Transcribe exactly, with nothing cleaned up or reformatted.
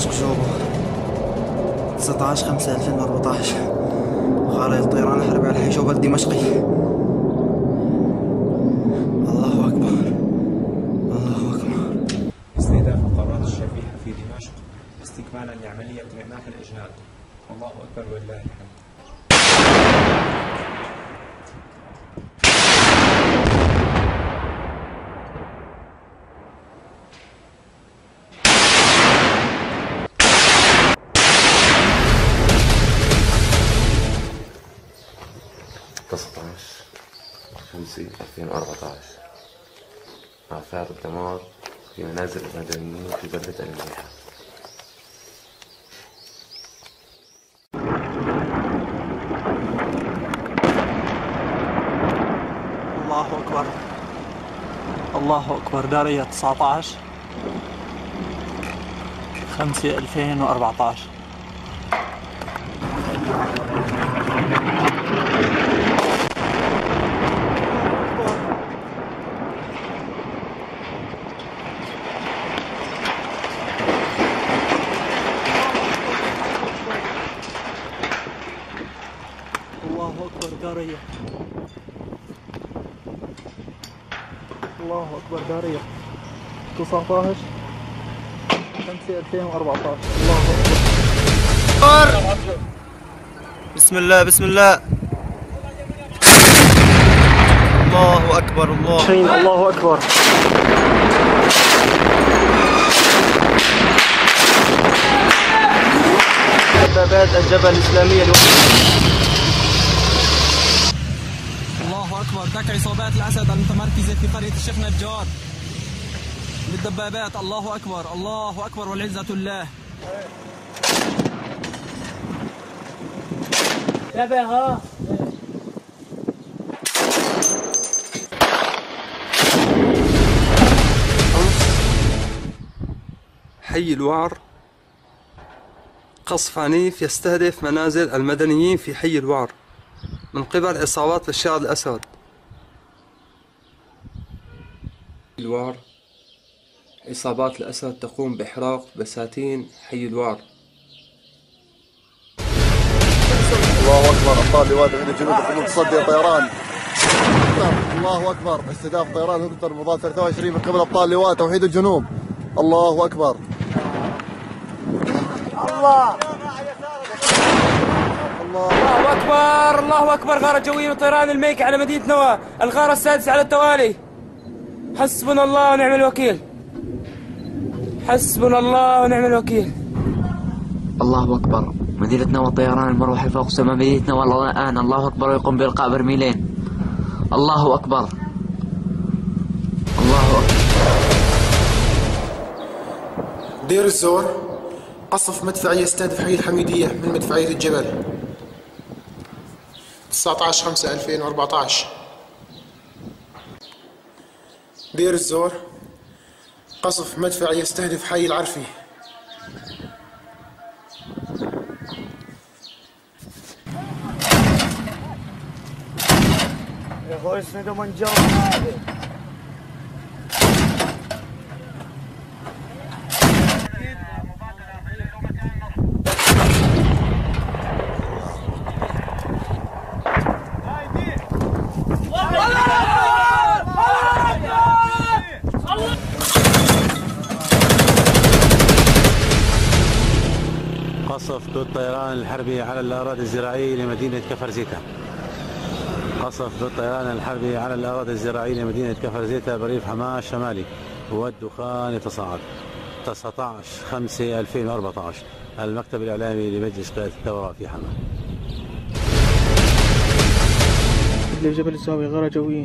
دمشق جوبا تسعة عشر خمسة ألفين وأربعة عشر. غارة الطيران الحربي على حي جوبا الدمشقي. الله أكبر الله أكبر. استهداف القارات الشبيحة في دمشق استكمالا لعملية إعماق الإجناد. الله أكبر ولله الحمد. تسعة عشر خمسة ألفين وأربعة عشر. آثار الدمار في منازل المدنيين في بلدة المليحة. الله أكبر الله أكبر. دارية تسعة عشر خمسة ألفين وأربعة عشر. الله أكبر. دارية الله أكبر. دارية تسعة عشر خمسة ألفين وأربعة عشر. الله أكبر. بسم الله بسم الله. الله أكبر الله الله أكبر. دبابات الجبهة الإسلامية. الله أكبر. دك عصابات الأسد المتمركزة في قرية الشيخ نجار بالدبابات. الله أكبر الله أكبر والعزة لله. تابعها. حي الوعر. قصف عنيف يستهدف منازل المدنيين في حي الوعر من قبل عصابات بشار الأسد. الوعر. عصابات الأسد تقوم بإحراق بساتين حي الوعر. الله أكبر. أبطال لواء من الجنوب يقومون بتصدي طيران. الله أكبر. استهداف طيران هليكوبتر مضاد ثلاثة وعشرين من قبل أبطال لواء توحيد الجنوب. الله أكبر. الله الله أكبر الله أكبر. غارة جوية من طيران الميك على مدينة نوى. الغارة السادسة على التوالي. حسبنا الله ونعم الوكيل. حسبنا الله ونعم الوكيل. الله أكبر. مدينة نوى الطيران المروحي فوق سماء مدينة نوى الآن. الله أكبر. ويقوم بإلقاء برميلين. الله أكبر الله أكبر. دير الزور. قصف مدفعي يستهدف حي الحميدية من مدفعية الجبل. تسعة عشر خمسة ألفين وأربعة عشر. دير الزور. قصف مدفعي يستهدف حي العرفي. يا اخوي اسنده من جو. قصف ضد الطيران الحربي على الأراضي الزراعية لمدينة كفر زيتا. قصف ضد الطيران الحربي على الأراضي الزراعية لمدينة كفر زيتا بريف حماة الشمالي والدخان يتصاعد. تسعة عشر خمسة ألفين وأربعة عشر. المكتب الإعلامي لمجلس قيادة الثورة في حماة. جبل الزاوية. غارة جوية.